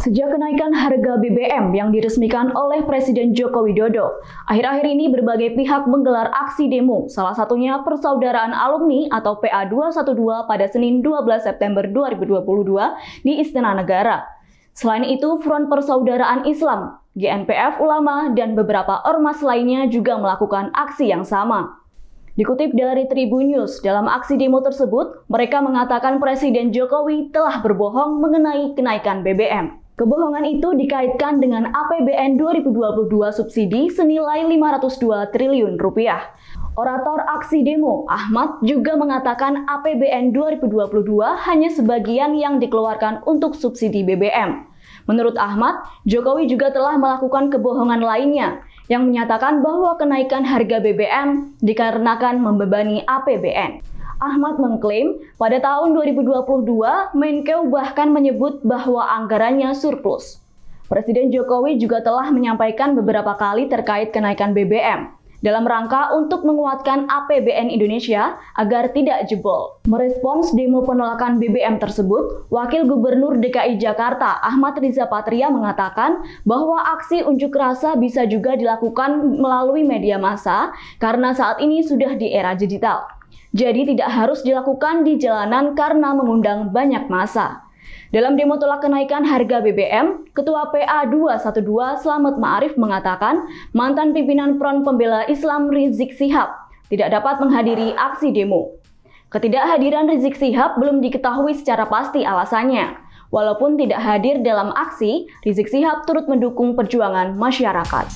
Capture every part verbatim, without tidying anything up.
Sejak kenaikan harga B B M yang diresmikan oleh Presiden Joko Widodo, akhir-akhir ini berbagai pihak menggelar aksi demo, salah satunya Persaudaraan Alumni atau P A dua satu dua pada Senin dua belas September dua ribu dua puluh dua di Istana Negara. Selain itu, Front Persaudaraan Islam, G N P F Ulama, dan beberapa ormas lainnya juga melakukan aksi yang sama. Dikutip dari Tribun News, dalam aksi demo tersebut, mereka mengatakan Presiden Jokowi telah berbohong mengenai kenaikan B B M. Kebohongan itu dikaitkan dengan A P B N dua ribu dua puluh dua subsidi senilai lima ratus dua triliun rupiah. Orator aksi demo, Ahmad, juga mengatakan A P B N dua ribu dua puluh dua hanya sebagian yang dikeluarkan untuk subsidi B B M. Menurut Ahmad, Jokowi juga telah melakukan kebohongan lainnya, yang menyatakan bahwa kenaikan harga B B M dikarenakan membebani A P B N. Ahmad mengklaim pada tahun dua ribu dua puluh dua, Menkeu bahkan menyebut bahwa anggarannya surplus. Presiden Jokowi juga telah menyampaikan beberapa kali terkait kenaikan B B M, dalam rangka untuk menguatkan A P B N Indonesia agar tidak jebol. Merespons demo penolakan B B M tersebut, Wakil Gubernur D K I Jakarta Ahmad Riza Patria mengatakan bahwa aksi unjuk rasa bisa juga dilakukan melalui media massa karena saat ini sudah di era digital. Jadi tidak harus dilakukan di jalanan karena mengundang banyak massa. Dalam demo tolak kenaikan harga B B M, Ketua P A dua satu dua Slamet Ma'arif mengatakan mantan pimpinan Front Pembela Islam Rizik Syihab tidak dapat menghadiri aksi demo. Ketidakhadiran Rizik Syihab belum diketahui secara pasti alasannya. Walaupun tidak hadir dalam aksi, Rizik Syihab turut mendukung perjuangan masyarakat.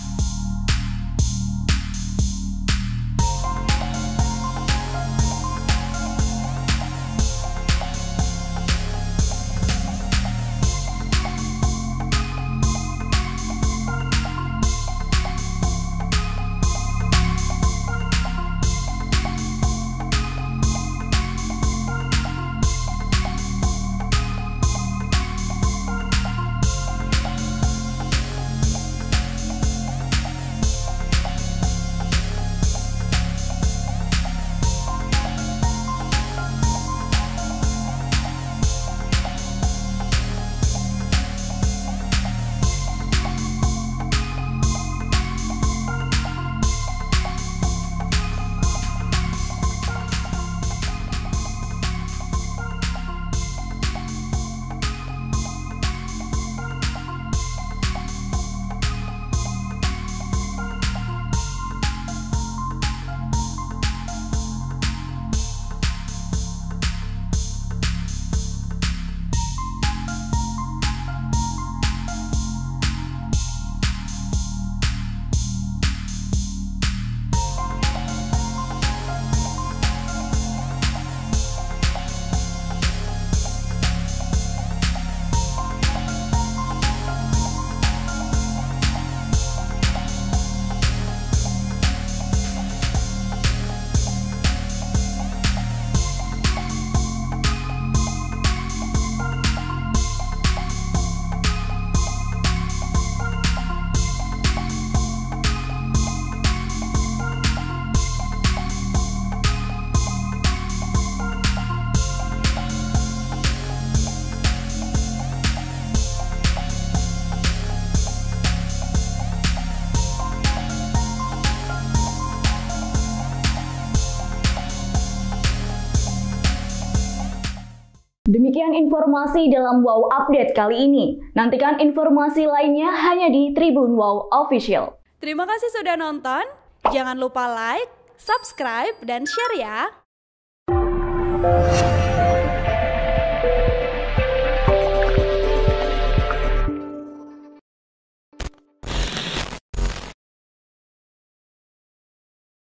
Demikian informasi dalam Wow Update kali ini. Nantikan informasi lainnya hanya di Tribun Wow Official. Terima kasih sudah nonton. Jangan lupa like, subscribe, dan share ya.